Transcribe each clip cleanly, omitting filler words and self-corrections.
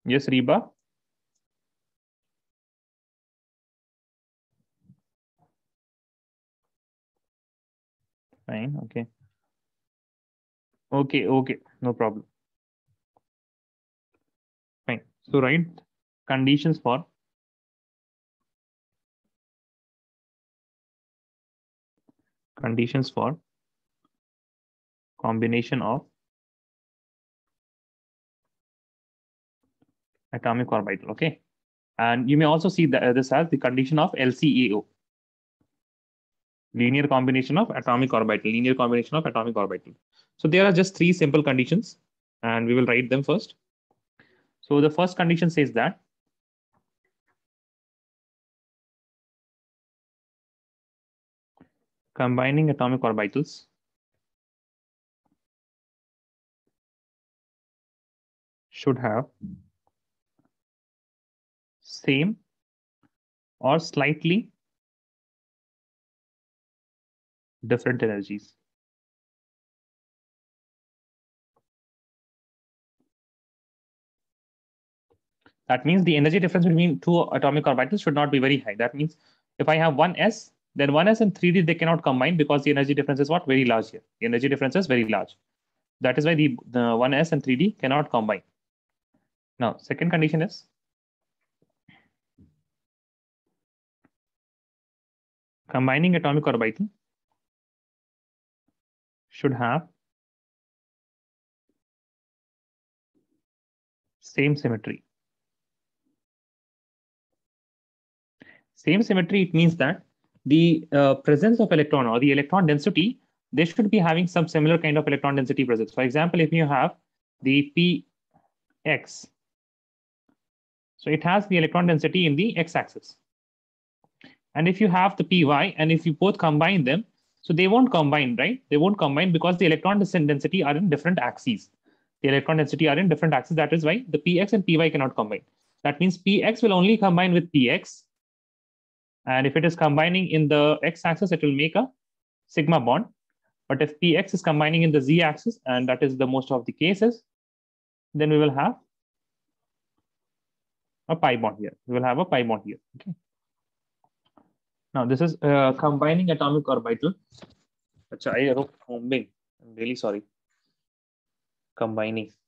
Yes, Reba. Fine. Okay. Okay. No problem. Fine. So write conditions for combination of atomic orbital. Okay. And you may also see this as the condition of LCAO, linear combination of atomic orbital, linear combination of atomic orbital. So there are just three simple conditions, and we will write them first. So the first condition says that combining atomic orbitals should have same or slightly different energies. That means the energy difference between two atomic orbitals should not be very high. That means if I have one S, then one S and 3D, they cannot combine because the energy difference is what? Very large here. The energy difference is very large. That is why the 1S and 3D cannot combine. Now, second condition is combining atomic orbital should have same symmetry. Same symmetry, it means that the presence of electron or the electron density, they should be having some similar kind of electron density presence. For example, if you have the Px, so it has the electron density in the x-axis. And if you have the Py, and if you both combine them, so they won't combine, right? They won't combine because the electron density are in different axes. The electron density are in different axes. That is why the Px and Py cannot combine. That means Px will only combine with Px. And if it is combining in the x-axis, it will make a sigma bond. But if Px is combining in the z-axis, and that is the most of the cases, then we will have a pi bond here. We will have a pi bond here. Okay. Now this is combining atomic orbital. I wrote combing. I'm really sorry. Combining.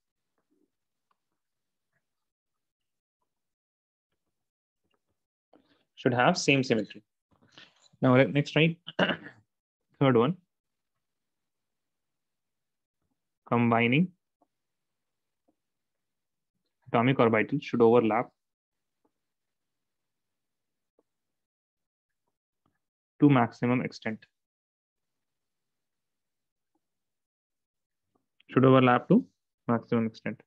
Should have same symmetry. Now next, right? Third one. Combining atomic orbital should overlap to maximum extent. Should overlap to maximum extent.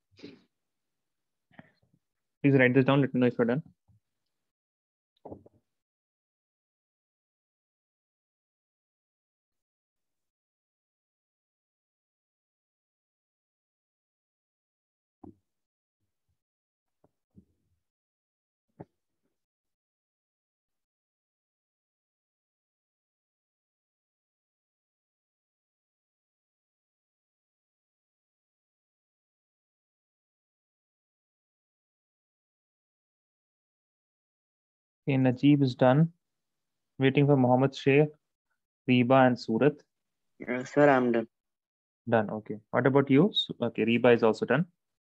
Please write this down. Let me know if you're done. Okay, Najib is done. Waiting for Mohammed Sheikh, Reba, and Surat. Sir, I'm done. Done. Okay. What about you? Okay, Reba is also done.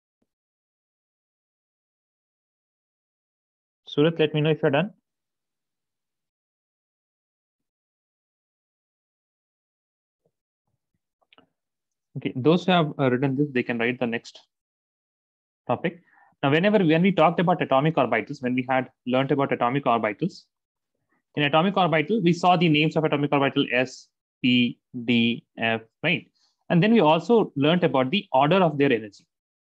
Surat, let me know if you're done. Okay, those who have written this, they can write the next topic. Now, when we talked about atomic orbitals, when we had learned about atomic orbitals, in atomic orbital, we saw the names of atomic orbital S, P, D, F, right? And then we also learned about the order of their energy.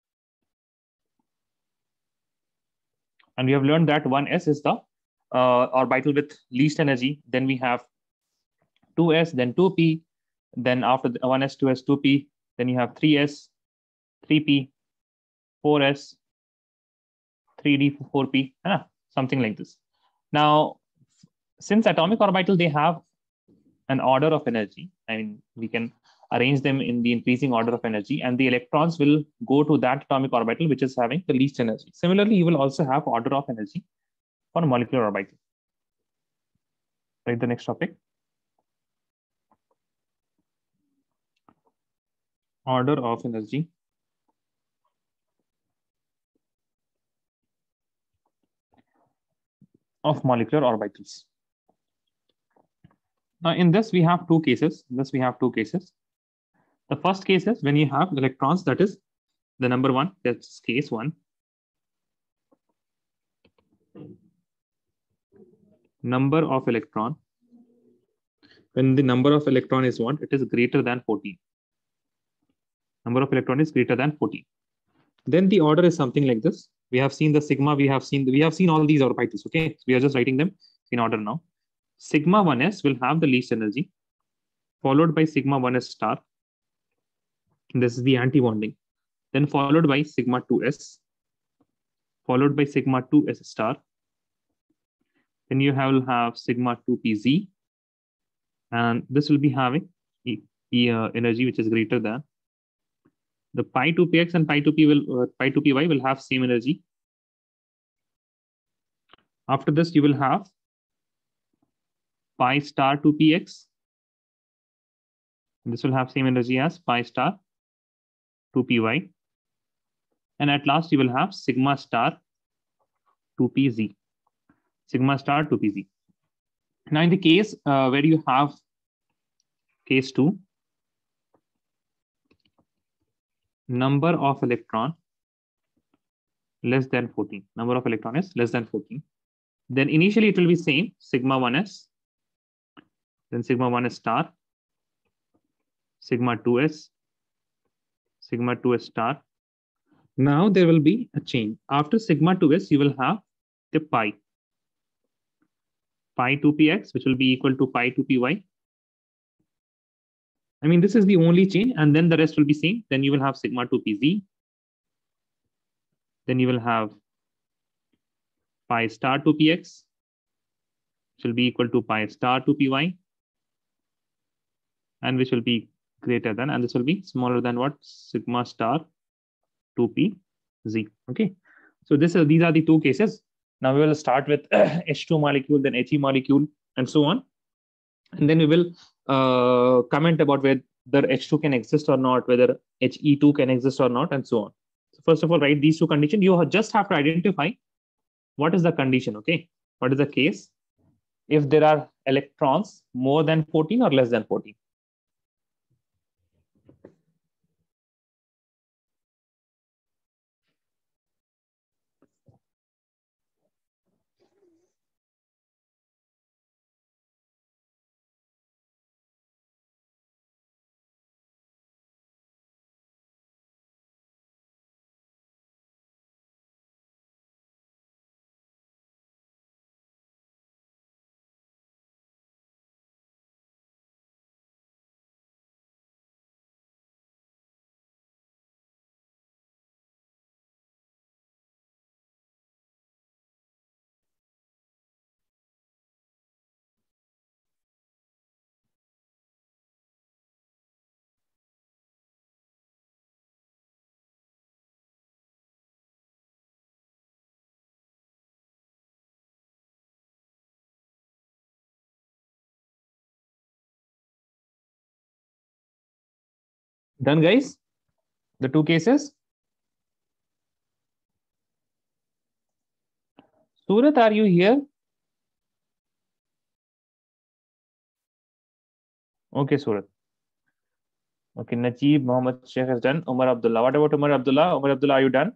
And we have learned that 1s is the orbital with least energy. Then we have 2s, then 2p. Then after the 1s, 2s, 2p, then you have 3s, 3p, 4s, 3d, 4p, something like this. Now, since atomic orbital, they have an order of energy. I mean, we can arrange them in the increasing order of energy, and the electrons will go to that atomic orbital which is having the least energy. Similarly, you will also have order of energy for a molecular orbital. Right, the next topic. Order of energy of molecular orbitals. Now, in this, we have two cases. The first case is when you have electrons, that is the number one, that's case one. Number of electron. When the number of electron is 1, it is greater than 14. Number of electron is greater than 14. Then the order is something like this. We have seen the sigma, we have seen all these orbitals. Okay, so we are just writing them in order now. Sigma 1s will have the least energy, followed by sigma 1s star. This is the anti-bonding. Then followed by sigma 2s, followed by sigma 2s star. Then you will have sigma 2pz, and this will be having energy which is greater than. The pi 2px and pi 2py will have same energy. After this, you will have pi star 2px. This will have same energy as pi star 2py. And at last, you will have sigma star 2pz. Sigma star 2pz. Now, in the case where you have case 2, number of electron less than 14. Number of electron is less than 14. Then initially it will be same, sigma 1s, then sigma 1s star, sigma 2s, sigma 2s star. Now there will be a change. After sigma 2s, you will have the pi 2px, which will be equal to pi 2py. I mean, this is the only change, and then the rest will be same. Then you will have sigma 2pz. Then you will have pi star 2px, which will be equal to pi star 2py, and which will be greater than, and this will be smaller than what? Sigma star 2pz. Okay, so these are the two cases. Now we will start with H2 molecule, then He molecule, and so on. And then we will comment about whether H2 can exist or not, whether He2 can exist or not, and so on. So first of all, write these two conditions. You just have to identify what is the condition, okay? What is the case if there are electrons more than 14 or less than 14? Done, guys? The two cases? Surat, are you here? Okay, Surat. Okay, Najib Mohammed Sheikh has done. Umar Abdullah. What about Umar Abdullah? Umar Abdullah, are you done?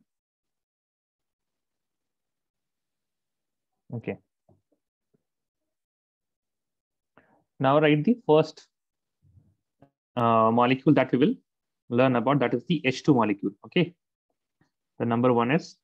Okay. Now write the first molecule that we will learn about. That is the H2 molecule. Okay. The number one is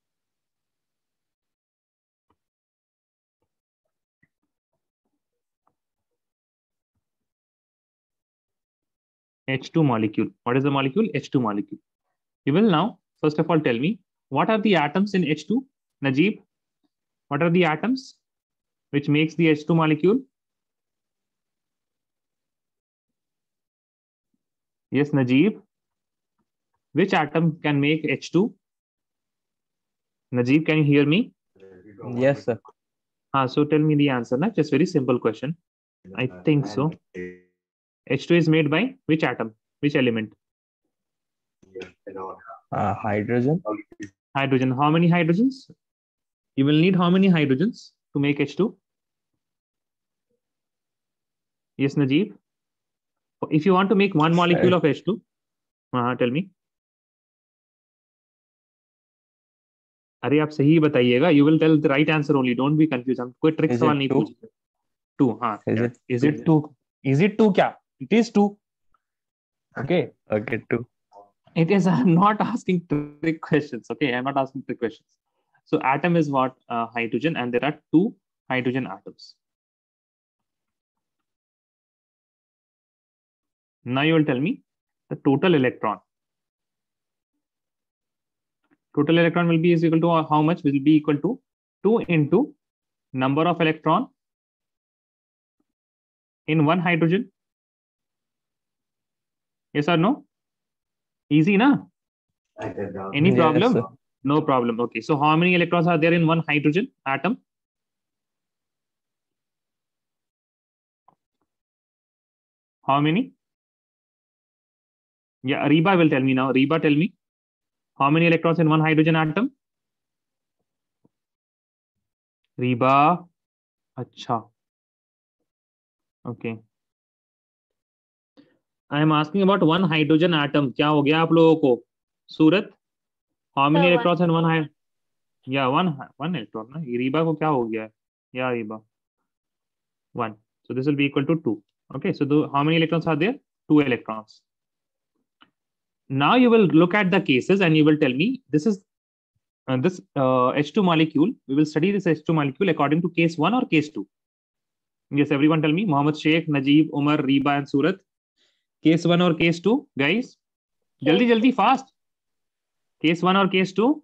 H2 molecule. What is the molecule? H2 molecule. You will now, first of all, tell me what are the atoms in H2? Najib, what are the atoms which makes the H2 molecule? Yes, Najib. Which atom can make H2? Najib, can you hear me? Yes, sir. So tell me the answer. Na? Just very simple question. I think so. H2 is made by which atom? Which element? Hydrogen. Hydrogen. How many hydrogens? You will need how many hydrogens to make H2? Yes, Najib. If you want to make one molecule of H2, tell me. अरे आप सही बताइएगा. You will tell the right answer only. Don't be confused. हम कोई trick सवाल नहीं पूछेंगे. 2. हाँ. Is it 2? Is it 2 क्या? It is 2. Okay. Okay, 2. It is. I'm not asking trick questions. Okay, I'm not asking trick questions. So atom is what? Hydrogen, and there are 2 hydrogen atoms. Now you will tell me the total electron. Total electron will be is equal to how much? Will be equal to 2 into number of electron in one hydrogen. Yes or no? Easy, na? Any problem? Yes, no problem. Okay. So how many electrons are there in one hydrogen atom? How many? Yeah, Reba will tell me now. Reba, tell me. How many electrons in one hydrogen atom? Reba. Acha. Okay. I am asking about one hydrogen atom. क्या हो गया आप लोगों को? सूरत. How many electrons in one hydrogen? Yeah, one electron. ना? Reba को क्या हो गया? Yeah, Reba. 1. So this will be equal to 2. Okay. So how many electrons are there? 2 electrons. Now you will look at the cases and you will tell me this is this H2 molecule. We will study this H2 molecule according to case 1 or case 2. Yes, everyone tell me. Mohammed Sheikh, Najib, Umar, Reba, and Surat. Case 1 or case 2, guys? Jaldi, fast. Case 1 or case 2?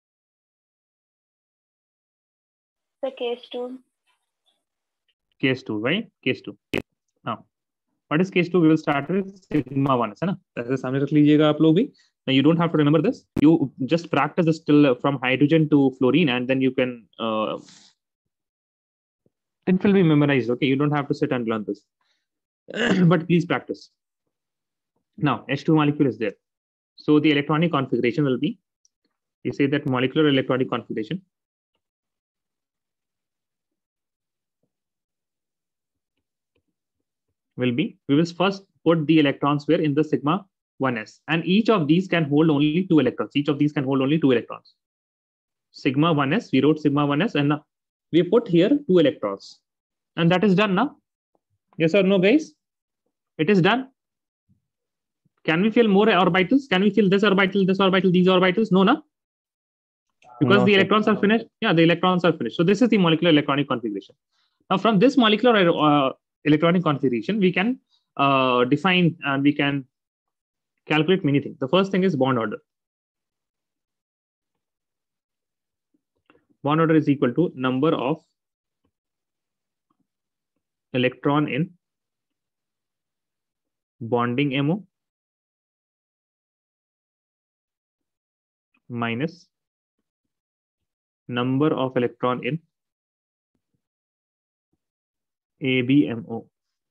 The case 2. Case 2, right? Case 2. Now, what is case 2? We will start with sigma 1. है ना? ऐसे सामने रख लीजिएगा आप लोग भी. Now you don't have to remember this. You just practice this till from hydrogen to fluorine, and then you can. It will be memorized. Okay, you don't have to sit and learn this, but please practice. Now H2 molecule is there. So the electronic configuration will be. You say that molecular electronic configuration. Will be, we will first put the electrons where in the sigma 1s, and each of these can hold only 2 electrons. Each of these can hold only 2 electrons. Sigma 1s, we wrote sigma 1s, and we put here 2 electrons, and that is done now. Yes or no, guys? It is done. Can we fill more orbitals? Can we fill this orbital, these orbitals? No, na? Because no, the electrons are finished. Yeah, the electrons are finished. So this is the molecular electronic configuration. Now from this molecular electronic configuration, we can define and we can calculate many things. The first thing is bond order. Bond order is equal to number of electron in bonding MO minus number of electron in ABMO.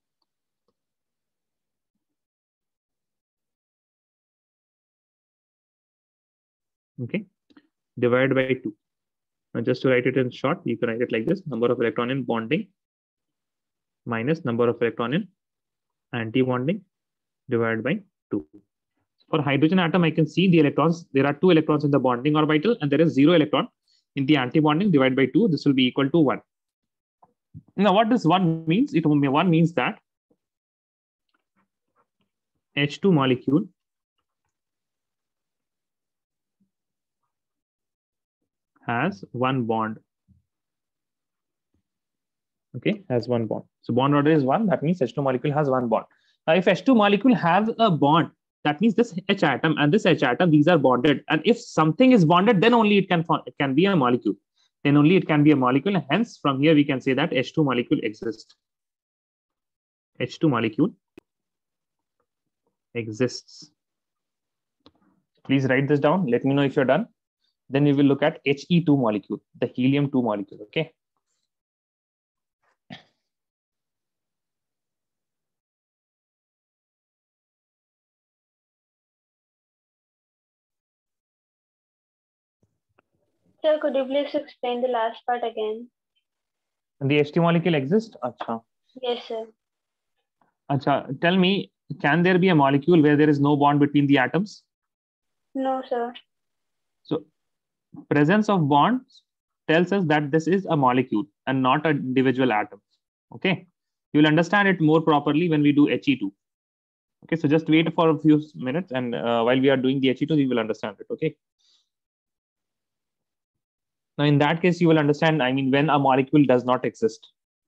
Okay, divided by 2. Now just to write it in short, you can write it like this: number of electron in bonding minus number of electron in anti-bonding divided by 2. For hydrogen atom, I can see the electrons. There are 2 electrons in the bonding orbital, and there is 0 electron in the anti-bonding. Divided by 2. This will be equal to 1. Now, what does 1 means? 1 means that H2 molecule has 1 bond. Okay, has 1 bond. So bond order is 1. That means H2 molecule has 1 bond. Now, if H2 molecule has a bond, that means this H atom and this H atom, these are bonded. And if something is bonded, then only it can be a molecule. Then only it can be a molecule. And hence, from here, we can say that H2 molecule exists. H2 molecule exists. Please write this down. Let me know if you're done. Then we will look at He2 molecule, the helium-2 molecule. Okay. Sir, could you please explain the last part again? The H2 molecule exists? Acha. Yes, sir. Acha. Tell me, can there be a molecule where there is no bond between the atoms? No, sir. So presence of bonds tells us that this is a molecule and not an individual atom. Okay. You will understand it more properly when we do He2. Okay. So just wait for a few minutes, and while we are doing the He2, you will understand it. Okay. Now, in that case, you will understand, I mean, when a molecule does not exist.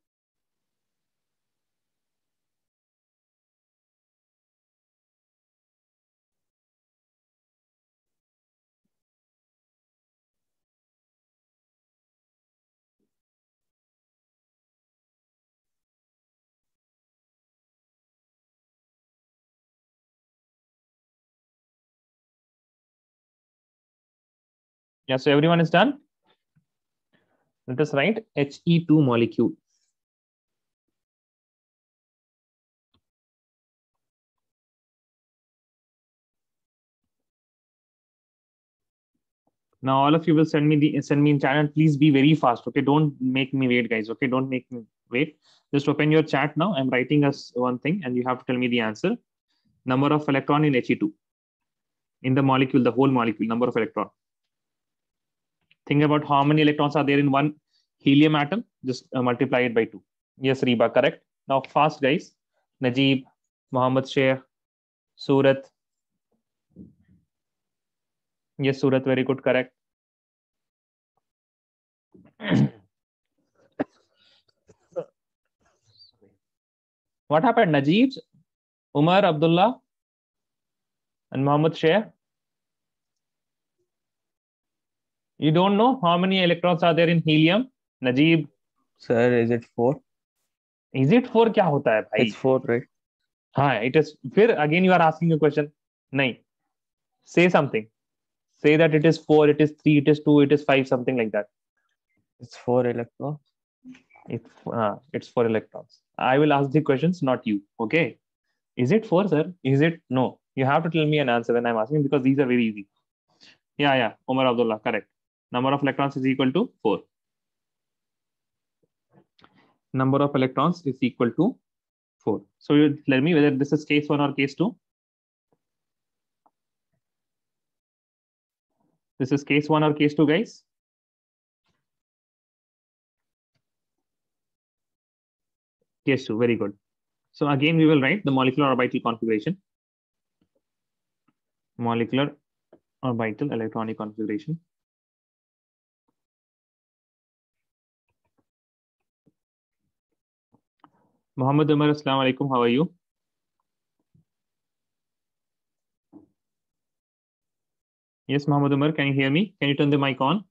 Yeah, so everyone is done. Let us write He2 molecule. Now, all of you will send me in chat, and please be very fast. Okay, don't make me wait, guys. Okay, don't make me wait. Just open your chat now. I'm writing us one thing, and you have to tell me the answer. Number of electron in He2. In the molecule, the whole molecule, number of electron. Think about how many electrons are there in one helium atom. Just multiply it by 2. Yes, Reba, correct. Now, fast, guys. Najib, Mohammed Sheikh, Surat. Yes, Surat, very good, correct. What happened? Najib, Umar, Abdullah, and Mohammed Sheikh? You don't know how many electrons are there in helium? Najib? Sir, is it 4? Is it 4? क्या होता है भाई? It's 4, right? हाँ, it is. फिर again you are asking a question. नहीं. Say something. Say that it is 4, it is 3, it is 2, it is 5, something like that. It's 4 electrons. It's 4 electrons. I will ask the questions, not you. Okay. Is it 4, sir? Is it? No. You have to tell me an answer when I'm asking, because these are very easy. Yeah. Umar Abdullah, correct. Number of electrons is equal to 4. Number of electrons is equal to 4. So you tell me whether this is case 1 or case 2. This is case 1 or case 2, guys? Case 2, very good. So again, we will write the molecular orbital configuration. Molecular orbital electronic configuration. Muhammad Umar, assalamu alaikum. How are you? Yes, Muhammad Umar, can you hear me? Can you turn the mic on?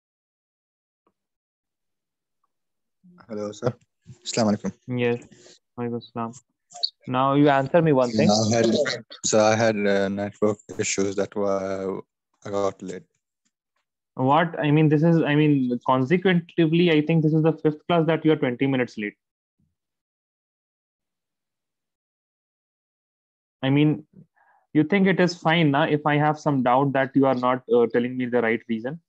Hello, sir. Assalamu alaikum. Yes. Walaikum assalam. Now you answer me one thing. I had network issues. That why I got late. What I mean, consequently, I think this is the 5th class that you are 20 minutes late. I mean, you think it is fine now if I have some doubt that you are not telling me the right reason?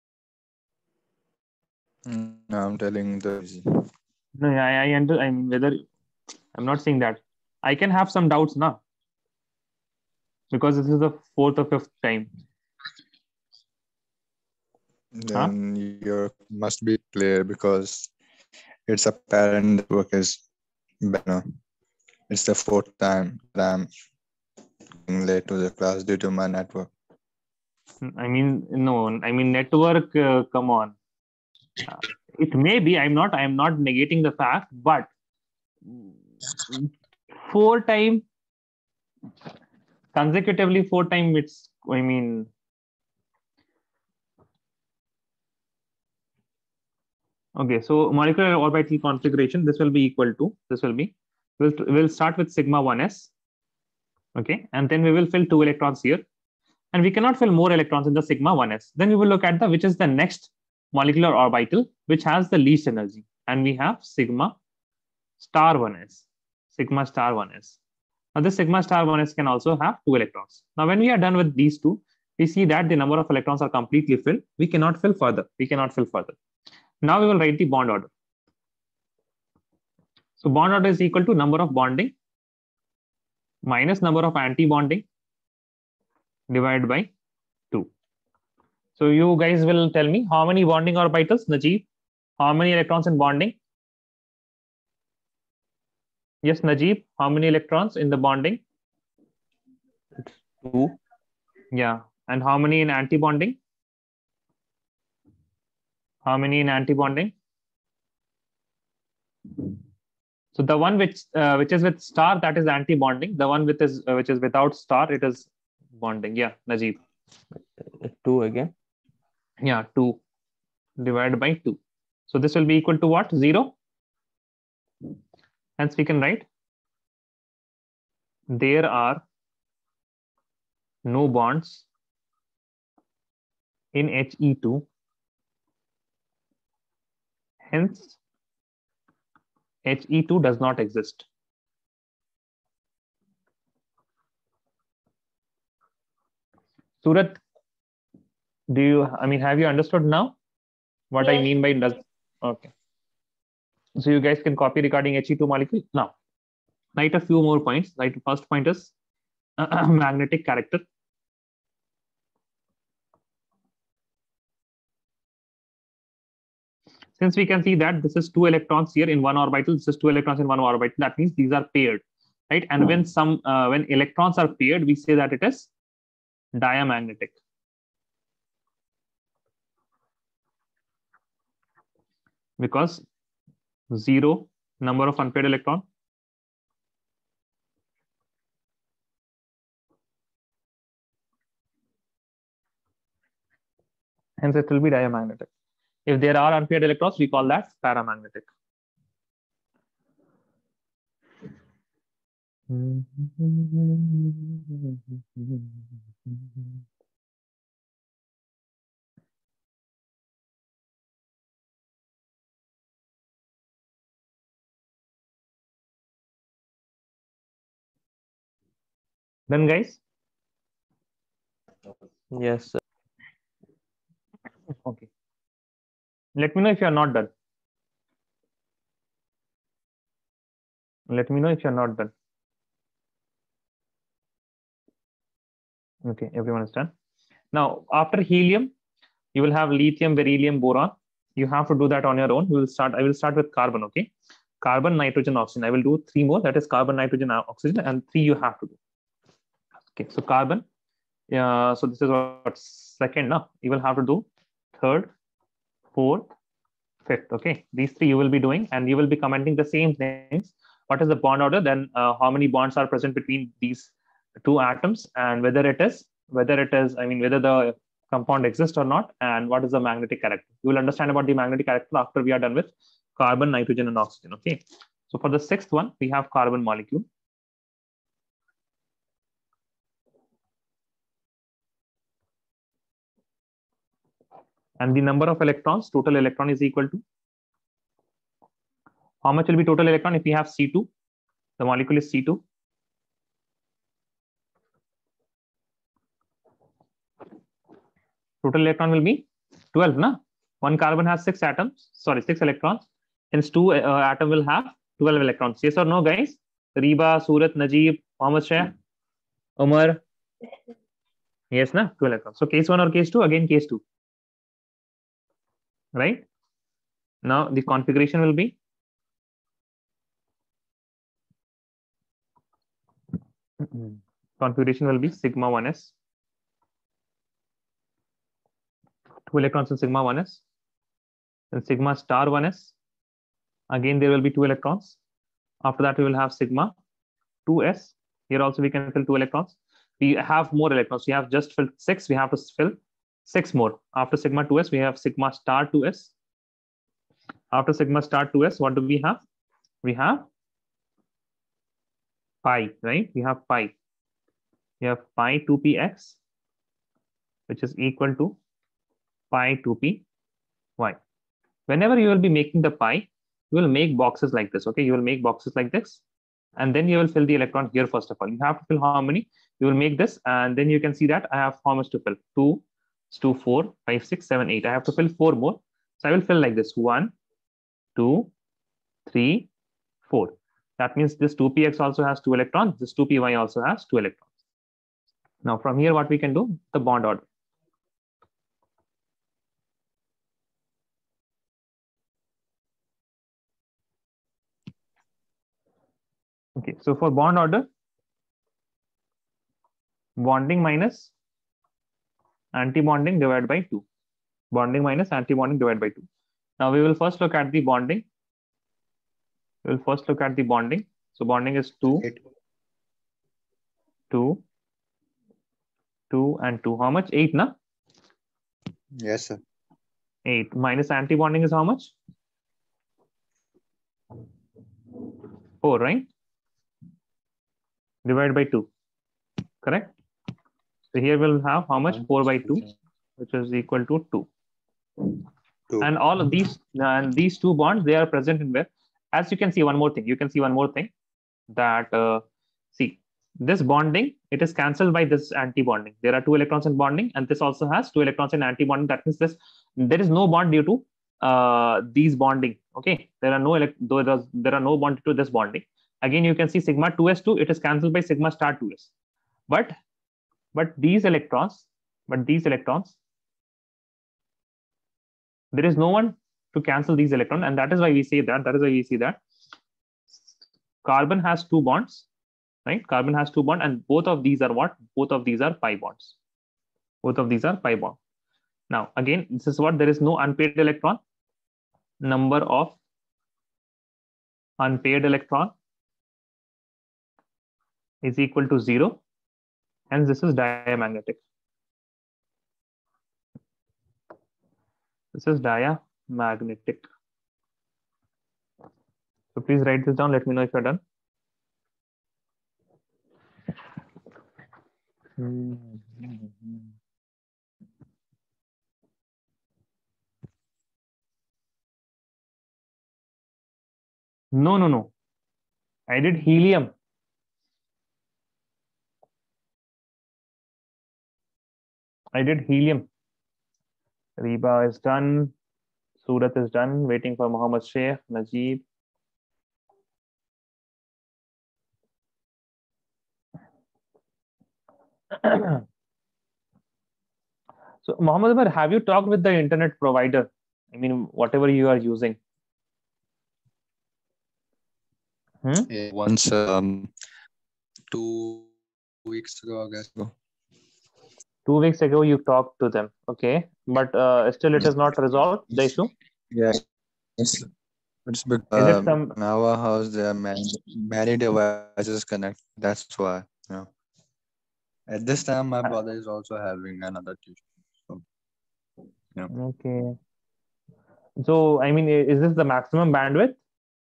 No, I'm telling the reason. No, I'm not saying that. I can have some doubts now, because this is the 4th or 5th time. Then you must be clear, because it's apparent the work is better. It's the 4th time that I'm getting late to the class due to my network. I mean, no. I mean, network. Come on. It may be. I'm not negating the fact, but 4 times consecutively, 4 times. It's. I mean. Okay, so molecular orbital configuration. This will be equal to. This will be. We'll start with sigma 1s. Okay, and then we will fill 2 electrons here, and we cannot fill more electrons in the sigma 1s. Then we will look at the which is the next molecular orbital which has the least energy, and we have sigma star 1s. Sigma star 1s. Now this sigma star 1s can also have 2 electrons. Now when we are done with these two, we see that the number of electrons are completely filled. We cannot fill further. Now we will write the bond order. So bond order is equal to number of bonding minus number of anti-bonding divided by 2. So you guys will tell me how many bonding orbitals, Najib? How many electrons in bonding? Yes, Najib, how many electrons in the bonding? 2. Yeah. And how many in anti-bonding? How many in anti-bonding? So the one which is with star, that is anti-bonding. The one which is without star, it is bonding. Yeah, Najib. 2 again. Yeah, 2 divided by 2. So this will be equal to what? 0. Hence we can write there are no bonds in He2. Hence He2 does not exist. Surat, have you understood now what I Yes. mean by does? Okay. So you guys can copy regarding He2 molecule. Now, write a few more points. Right, first point is magnetic character. Since we can see that this is 2 electrons here in one orbital, this is 2 electrons in one orbital. That means these are paired, right? And when electrons are paired, we say that it is diamagnetic. Because 0 number of unpaired electron. Hence it will be diamagnetic. If there are unpaired electrons, we call that paramagnetic. Then guys, Yes, sir. okay. Let me know if you are not done. Let me know if you are not done. Okay, everyone is done. Now, after helium, you will have lithium, beryllium, boron. You have to do that on your own. I will start with carbon, okay? Carbon, nitrogen, oxygen. I will do 3 more. That is carbon, nitrogen, oxygen, and 3 you have to do. Okay, so carbon. So this is what second. Now you will have to do third, fourth, fifth. Okay, these 3 you will be doing, and you will be commenting the same things. What is the bond order? Then how many bonds are present between these 2 atoms, and whether the compound exists or not, and what is the magnetic character. You will understand about the magnetic character after we are done with carbon, nitrogen, and oxygen. Okay. So for the 6th one, we have carbon molecule. And the number of electrons, total electron is equal to, how much will be total electron if we have C2? The molecule is C2. Total electron will be 12, na? One carbon has 6 electrons. Hence 2 atom will have 12 electrons. Yes or no, guys? Reba, Surat, Najib, Mohammed Shah, Umar. Yes, na? 2 electrons. So case 1 or case 2? Again, case 2. Right? Now the configuration will be sigma 1s. 2 electrons in sigma 1s. Then sigma star 1s. Again, there will be 2 electrons. After that, we will have sigma 2s. Here also we can fill 2 electrons. We have more electrons. We have just filled 6. We have to fill 6 more. After sigma 2s, we have sigma star 2s. After sigma star 2s, what do we have? We have pi, right? We have pi. You have pi 2px, which is equal to pi 2py. Whenever you will be making the pi, you will make boxes like this. Okay, you will make boxes like this, and then you will fill the electron here. First of all, you have to fill how many? You will make this, and then you can see that I have how much to fill? 2, 2, 4, 5, 6, 7, 8. I have to fill 4 more. So I will fill like this: 1, 2, 3, 4. That means this 2px also has 2 electrons. This 2py also has 2 electrons. Now from here, what we can do? The bond order. Okay, so for bond order, bonding minus anti-bonding divided by 2. Bonding minus anti-bonding divided by 2. Now we will first look at the bonding. We will first look at the bonding. So bonding is 2, 2, 2, and 2. How much? 8, na? Yes, sir. 8. Minus anti-bonding is how much? 4, right? Divided by 2. Correct? So here we'll have how much? 4 by 2, which is equal to 2. 2. And all of these, and these two bonds, they are present in where? As you can see, one more thing. You can see one more thing that, see, this bonding, it is cancelled by this anti-bonding. There are 2 electrons in bonding, and this also has 2 electrons in anti-bonding. That means there is no bond due to these bonding. Okay, there are no bond due to this bonding. Again, you can see sigma 2s2, it is cancelled by sigma star 2s. But these electrons, there is no one to cancel these electrons, and that is why we say that. Carbon has 2 bonds, right? Carbon has 2 bonds, and both of these are what? Both of these are pi bonds. Both of these are pi bonds. Now, again, this is what? There is no unpaired electron. Number of unpaired electron is equal to 0. Hence, this is diamagnetic. This is diamagnetic. So please write this down. Let me know if you're done. No. I did helium. Reba is done. Surat is done. Waiting for Muhammad Sheikh, Najib. So, Muhammad Umar, have you talked with the internet provider? I mean, whatever you are using. Yeah, once 2 weeks ago, I guess. 2 weeks ago, you talked to them. Okay, but still it is not resolved, the issue? Yes. It's because Is it some... in our house there are many devices connected. That's why. At this time, my brother is also having another tuition. So, Okay. So, I mean, is this the maximum bandwidth?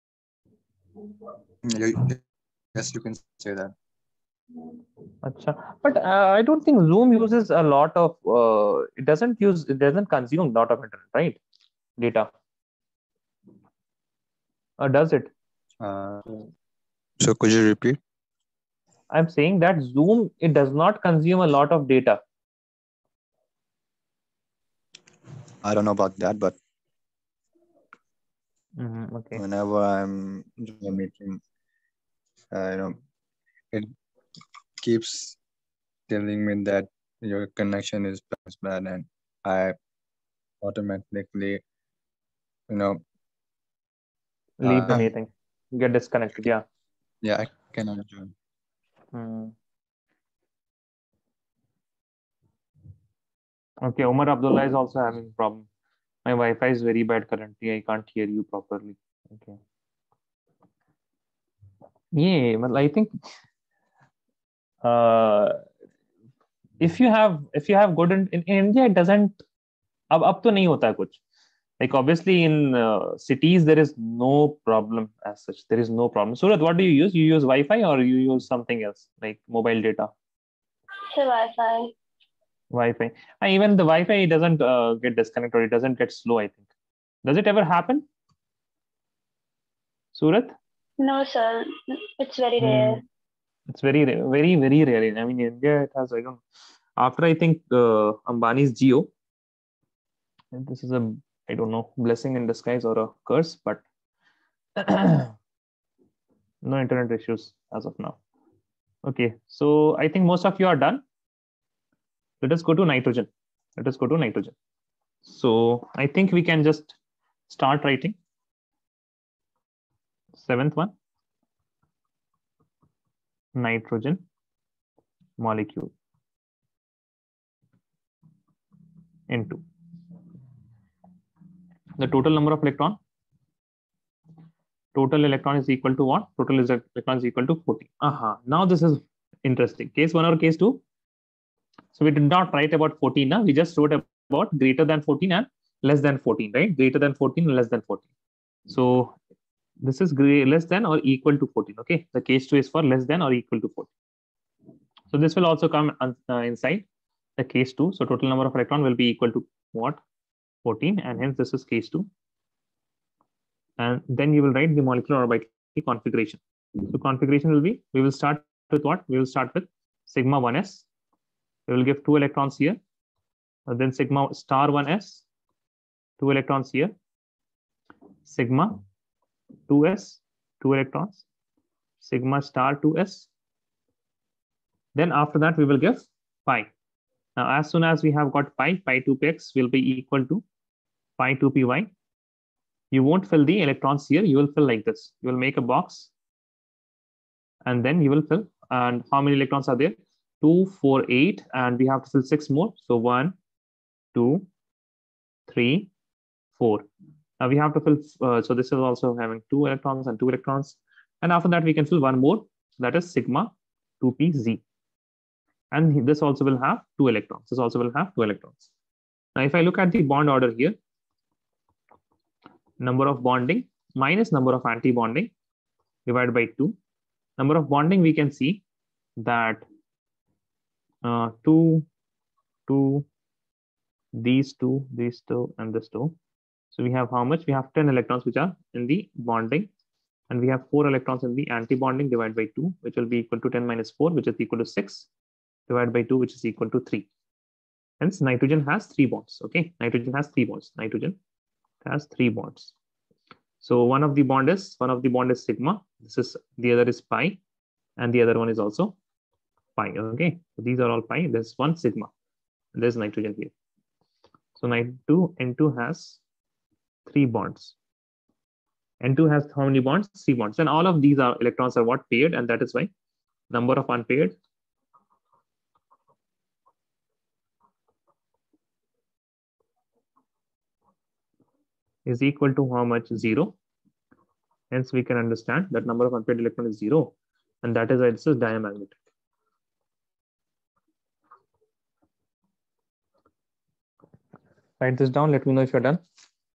Yes, you can say that. Achha. But I don't think Zoom uses a lot of, it doesn't consume a lot of internet, right? Data. Or does it? So could you repeat? I'm saying that Zoom, it does not consume a lot of data. I don't know about that, but Okay. whenever I'm doing a meeting, it keeps telling me that your connection is bad, and I automatically, leave the meeting, get disconnected. Yeah. Yeah, I cannot join. Okay, Umar Abdullah is also having a problem. My Wi-Fi is very bad currently. I can't hear you properly. Okay. Yeah, well, I think if you have good in India, it doesn't. अब तो नहीं होता है कुछ. Like obviously in cities there is no problem as such. There is no problem. Surat, what do you use? You use Wi-Fi or you use something else like mobile data? So Wi-Fi. Wi-Fi. And even the Wi-Fi doesn't get disconnected or it doesn't get slow, I think. Does it ever happen? Surat? No, sir. It's very rare. It's very rare, very, very rare. I mean, in India, it has, I don't, after I think Ambani's Jio, and this is a, I don't know, blessing in disguise or a curse, but no internet issues as of now. Okay, so I think most of you are done. Let us go to nitrogen. Let us go to nitrogen. So I think we can just start writing. Seventh one, nitrogen molecule. N2. The total number of electron. Total electron is equal to what? Total electron is equal to 40. Now this is interesting. Case 1 or case 2? So we did not write about 14 now. We just wrote about greater than 14 and less than 14, right? Greater than 14 and less than 14. So this is less than or equal to 14. Okay. The case 2 is for less than or equal to 14. So this will also come inside the case 2. So total number of electron will be equal to what? 14, and hence this is case 2. And then you will write the molecular orbital configuration. So configuration will be, we will start with what? We will start with sigma 1s. We will give 2 electrons here. And then sigma star 1s, 2 electrons here. Sigma 2s, 2 electrons. Sigma star 2s. Then after that, we will give pi. Now, as soon as we have got pi, pi 2px will be equal to pi 2py. You won't fill the electrons here. You will fill like this. You will make a box. And then you will fill. And how many electrons are there? 2, 4, 8. And we have to fill 6 more. So 1, 2, 3, 4. Now we have to fill. So this is also having 2 electrons and 2 electrons. And after that, we can fill one more. That is sigma 2pz. And this also will have 2 electrons. This also will have 2 electrons. Now, if I look at the bond order here, number of bonding minus number of anti-bonding divided by 2. Number of bonding, we can see that 2, these two, and this 2. So we have how much? We have 10 electrons which are in the bonding, and we have 4 electrons in the anti-bonding divided by 2, which will be equal to 10 minus 4, which is equal to 6, divided by 2, which is equal to 3. Hence, nitrogen has 3 bonds. Okay, nitrogen has 3 bonds. Nitrogen has 3 bonds. So one of the bond is sigma. This is, the other is pi, and the other one is also pi. Okay, so these are all pi. There's one sigma. There's nitrogen here. So N2 has 3 bonds. N2 has how many bonds? 3 bonds. And all of these are electrons are what? Paired, and that is why number of unpaired is equal to how much? 0. Hence, we can understand that number of unpaired electrons is 0, and that is why this is diamagnetic. Write this down. Let me know if you're done.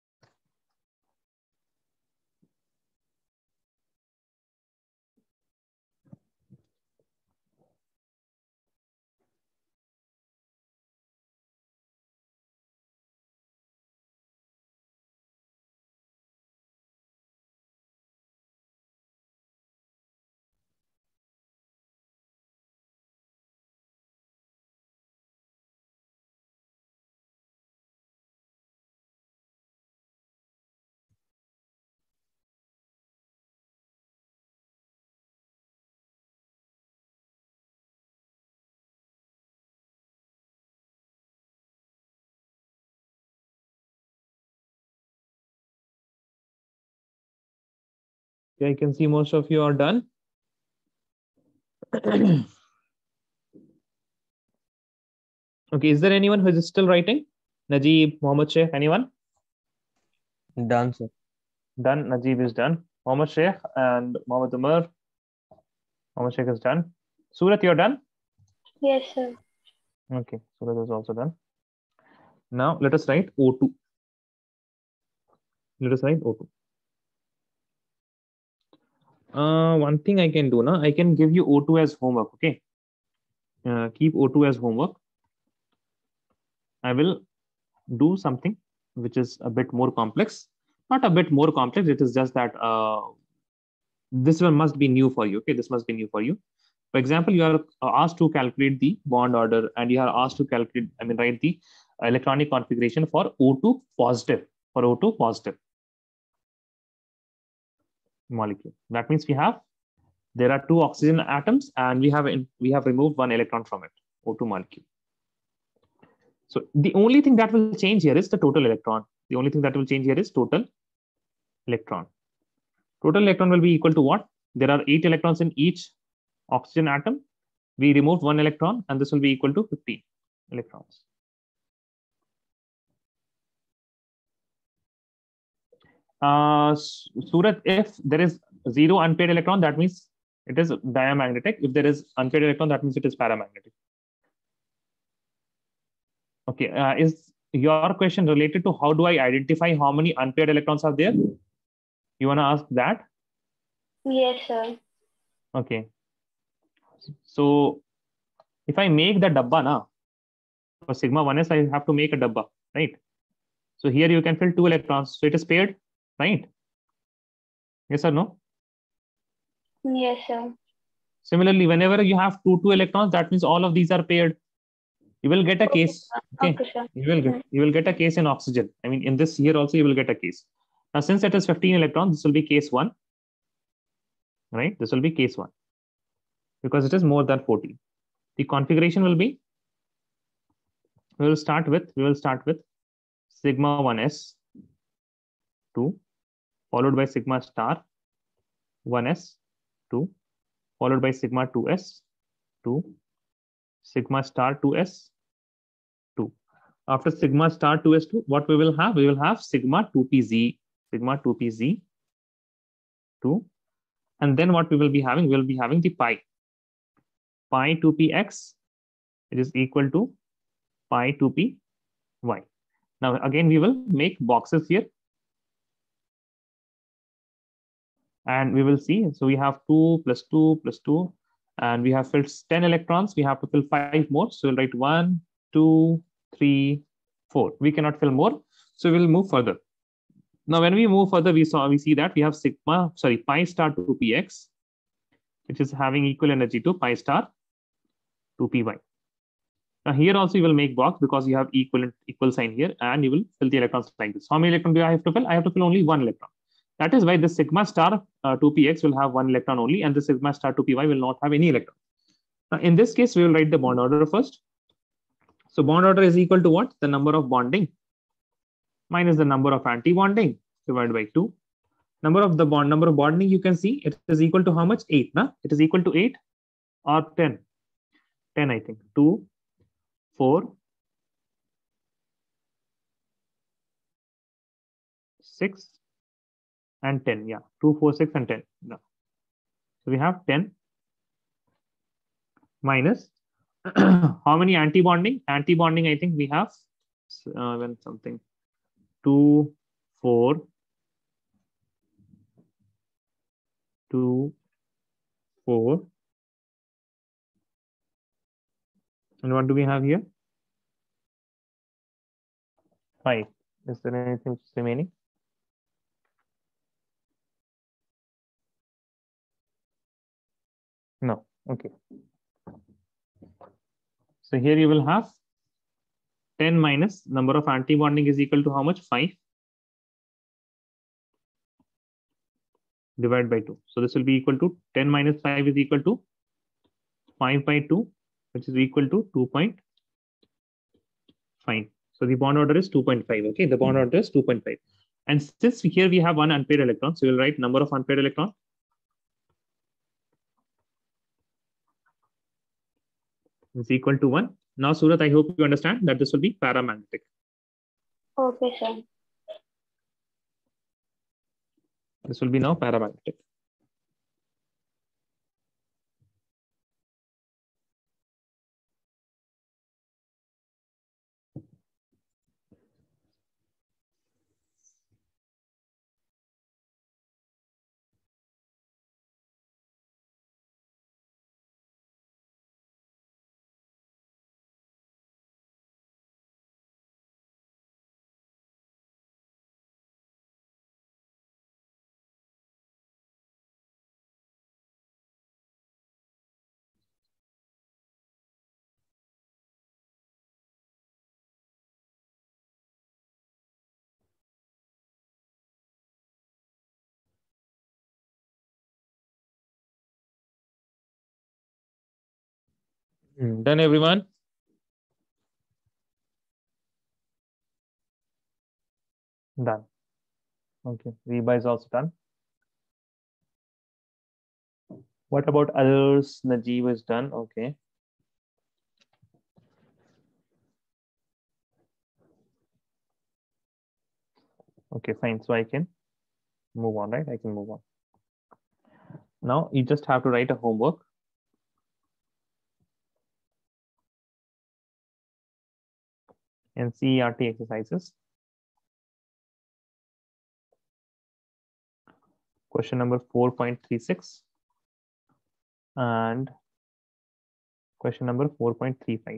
Okay, I can see most of you are done. Okay, is there anyone who is still writing? Najib, Mohammed Sheikh, anyone? Done, sir. Done. Najib is done. Mohammed Sheikh and Mohammed Umar. Mohammed Sheikh is done. Surat, you're done? Yes, sir. Okay, Surat is also done. Now let us write O2. Let us write O2. One thing I can do now, I can give you O2 as homework, okay? keep O2 as homework. I will do something which is a bit more complex. Not a bit more complex, it is just that this one must be new for you. Okay, this must be new for you. For example, you are asked to calculate the bond order and you are asked to calculate, write the electronic configuration for O2 positive, for O2 positive molecule. That means there are two oxygen atoms and we have removed one electron from it, O2 molecule. So the only thing that will change here is the total electron. The only thing that will change here is total electron. Total electron will be equal to what? There are 8 electrons in each oxygen atom. We removed 1 electron and this will be equal to 15 electrons. Surat, if there is 0 unpaired electron, that means it is diamagnetic. If there is unpaired electron, that means it is paramagnetic. Okay, is your question related to how do I identify how many unpaired electrons are there? You want to ask that? Yes, sir. Okay. So if I make the dabba na, for sigma 1s, I have to make a dabba, right? So here you can fill 2 electrons. So it is paired, right? Yes or no? Yes, sir. Similarly, whenever you have two electrons, that means all of these are paired. You will get a case. Okay, Okay, sir. you will get a case in oxygen. In this here also you will get a case. Now, since it is 15 electrons, this will be case 1, right? This will be case 1 because it is more than 14. The configuration will be, we will start with sigma 1s 2 followed by sigma star 1s 2 followed by sigma 2s 2 sigma star 2s 2. After sigma star 2s2, what we will have? We will have sigma 2pz 2. And then what we will be having? We will be having the pi 2px. It is equal to pi 2py. Now again, we will make boxes here. And we will see. So we have 2 plus 2 plus 2. And we have filled 10 electrons. We have to fill 5 more. So we'll write 1, 2, 3, 4. We cannot fill more. So we will move further. Now, when we move further, we see that we have pi star 2px, which is having equal energy to pi star 2py. Now, here also you will make box because you have equal sign here, and you will fill the electrons like this. How many electrons do I have to fill? I have to fill only 1 electron. That is why the sigma star 2px will have 1 electron only, and the sigma star 2py will not have any electron. Now, in this case, we will write the bond order first. So bond order is equal to what? The number of bonding minus the number of anti-bonding divided by 2. Number of bonding, you can see it is equal to how much? 8. Nah? It is equal to 8 or 10. 10, I think. 2, 4, 6, and 10. Yeah, 2, 4, 6, and 10. No. So we have 10 minus how many anti-bonding? Anti-bonding, I think we have when something 2, 4, 2, 4. And what do we have here? 5. Is there anything remaining? No. Okay. So here you will have 10 minus number of anti-bonding is equal to how much? 5 divided by 2. So this will be equal to 10 minus 5 is equal to 5 by 2, which is equal to 2.5. So the bond order is 2.5. Okay, the bond order is 2.5. And since here we have one unpaired electron, so we'll write number of unpaired electron is equal to 1. Now, Surat, I hope you understand that this will be paramagnetic. Okay, sir. This will be now paramagnetic. Done, everyone? Done. Okay, Reba is also done. What about others? Najib is done. Okay. Okay, fine. So I can move on, right? I can move on. Now you just have to write a homework. NCERT exercises. Question number 4.36 and question number 4.35.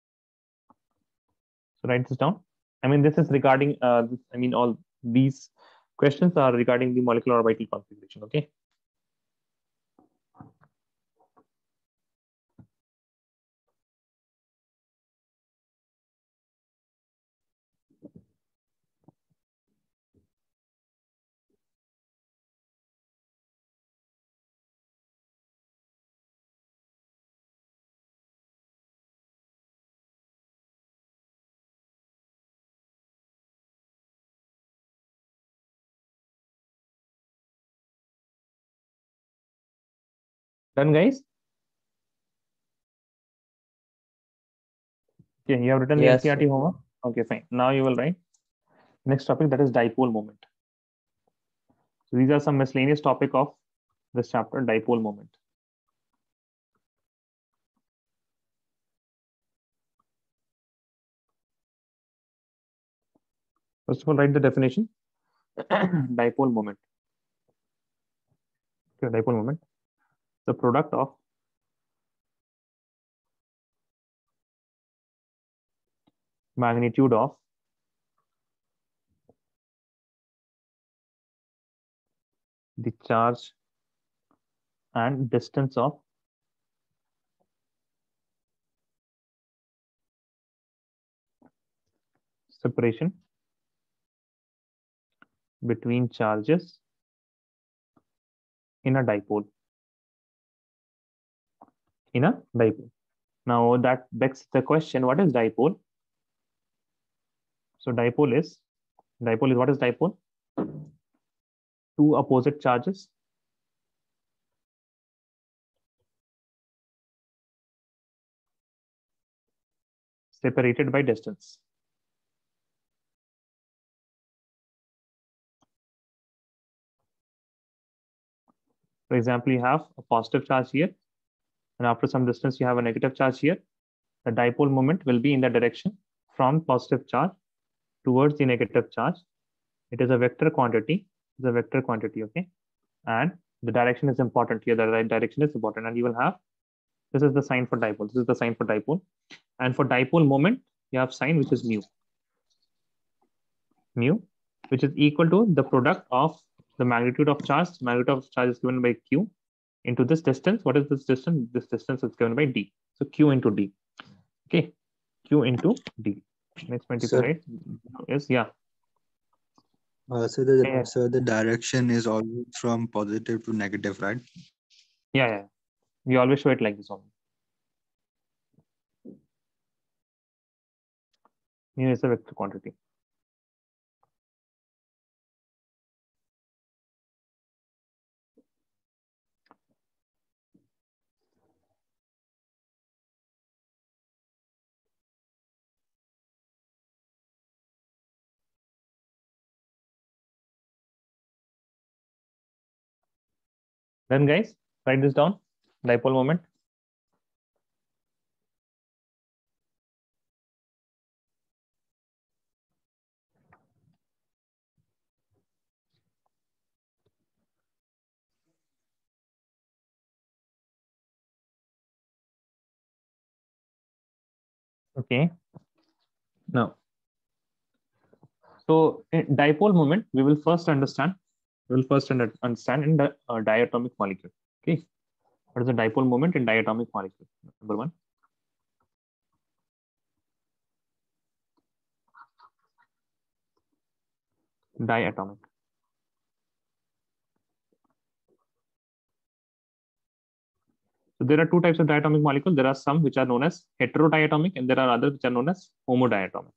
So write this down. I mean, this is regarding, all these questions are regarding the molecular orbital configuration, okay? Done, guys? Okay, you have written Yes, the NCERT sir. homework. Okay, fine. Now you will write next topic, that is dipole moment. So these are some miscellaneous topic of this chapter, dipole moment. First of all, write the definition. Dipole moment. Okay, dipole moment. The product of magnitude of the charge and distance of separation between charges in a dipole. In a dipole. Now that begs the question, what is dipole? So dipole is what is dipole? Two opposite charges separated by distance. For example, you have a positive charge here, and after some distance, you have a negative charge here. The dipole moment will be in the direction from positive charge towards the negative charge. It is a vector quantity. It's a vector quantity, okay? And the direction is important here. The right direction is important, and you will have, this is the sign for dipole. This is the sign for dipole. And for dipole moment, you have sign which is mu. Mu, which is equal to the product of the magnitude of charge. Magnitude of charge is given by Q into this distance. What is this distance? This distance is given by D. So Q into D. Okay, Q into D. Next point you can Sir, write is, yeah. so the direction is always from positive to negative, right? Yeah. We always show it like this only. Mu is a vector quantity. Then guys, write this down. Dipole moment. Okay. Now, so in dipole moment, we will first understand. Understand in the diatomic molecule. Okay. What is the dipole moment in diatomic molecule? Number one. Diatomic. So there are two types of diatomic molecules. There are some which are known as heterodiatomic, and there are others which are known as homodiatomic.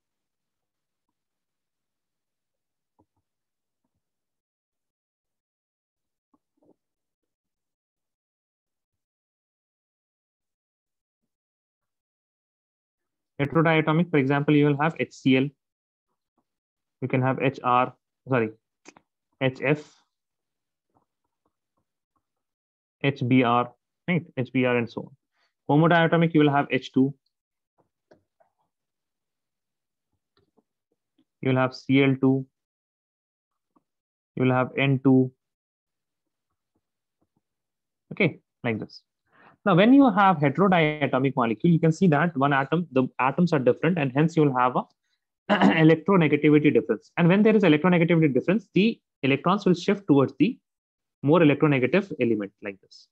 Heterodiatomic, for example, you will have HCl. You can have HF, HBr, right? HBr and so on. Homodiatomic, you will have H2. You will have Cl2. You will have N2. Okay, like this. Now, when you have heterodiatomic molecule, you can see that the atoms are different, and hence you will have a electronegativity difference. And when there is electronegativity difference, the electrons will shift towards the more electronegative element like this.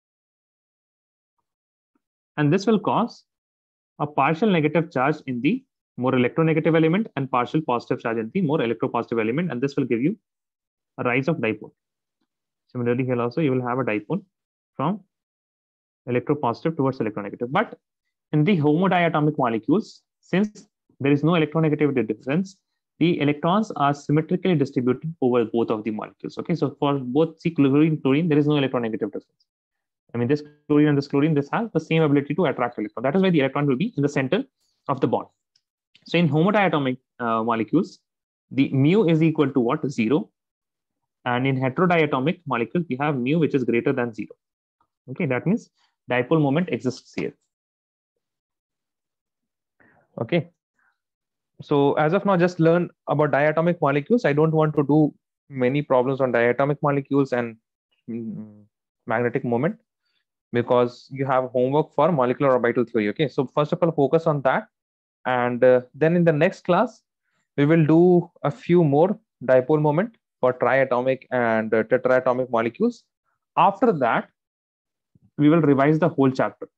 And this will cause a partial negative charge in the more electronegative element and partial positive charge in the more electropositive element. And this will give you a rise of dipole. Similarly, here also you will have a dipole from electropositive towards electronegative. But in the homodiatomic molecules, since there is no electronegativity difference, the electrons are symmetrically distributed over both of the molecules. Okay, so for both chlorine, there is no electronegative difference. I mean, this chlorine and this chlorine, this has the same ability to attract electron. That is why the electron will be in the center of the bond. So in homodiatomic molecules, the mu is equal to what? 0. And in heterodiatomic molecules, we have mu which is greater than 0. Okay, that means dipole moment exists here. Okay. So as of now, just learn about diatomic molecules. I don't want to do many problems on diatomic molecules and magnetic moment, because you have homework for molecular orbital theory. Okay, so first of all, focus on that. And then in the next class, we will do a few more dipole moment for triatomic and tetraatomic molecules. After that, we will revise the whole chapter.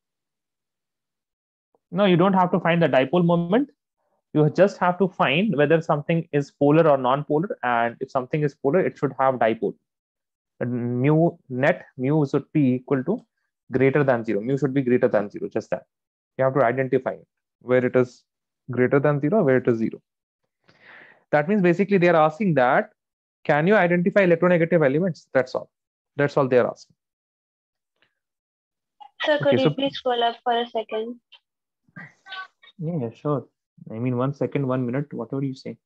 No, you don't have to find the dipole moment. You just have to find whether something is polar or non-polar. And if something is polar, it should have dipole. Mu should be equal to greater than 0. Mu should be greater than 0, just that. You have to identify it, where it is greater than 0, where it is 0. That means basically they are asking that, can you identify electronegative elements? That's all. That's all they are asking. Sir, could you please scroll up for a second? Yeah, sure. I mean, 1 second, 1 minute, whatever you say.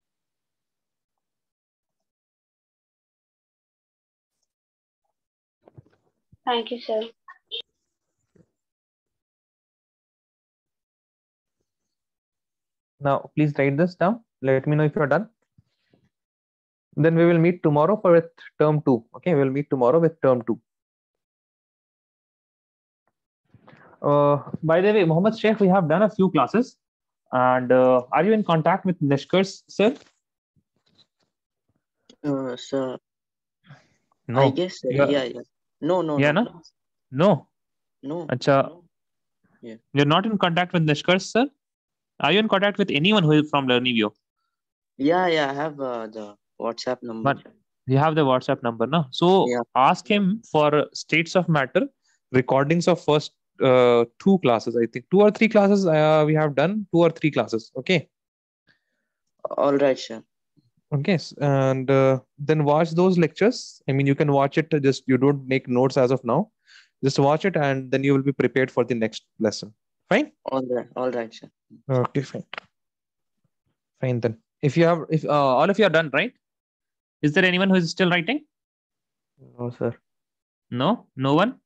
Thank you, sir. Now, please write this down. Let me know if you're done. Then we will meet tomorrow with term 2. Okay, we'll meet tomorrow with term 2. By the way, Mohammed Sheikh, we have done a few classes. And are you in contact with Nishkars, sir? Sir. No. I guess. Yeah. No. Yeah, no? No. No. Achha. No. Yeah. You're not in contact with Nishkars, sir? Are you in contact with anyone who is from LearningView? Yeah. I have the WhatsApp number. But you have the WhatsApp number, no? So yeah. Ask him for states of matter, recordings of first 2 classes. I think 2 or 3 classes we have done. 2 or 3 classes. Okay. All right, sir. Okay. And then watch those lectures. I mean, you can watch it. Just you don't make notes as of now. Just watch it, and then you will be prepared for the next lesson. Fine. All right, sir. Okay, fine. Fine then. If all of you are done, right? Is there anyone who is still writing? No, sir. No one?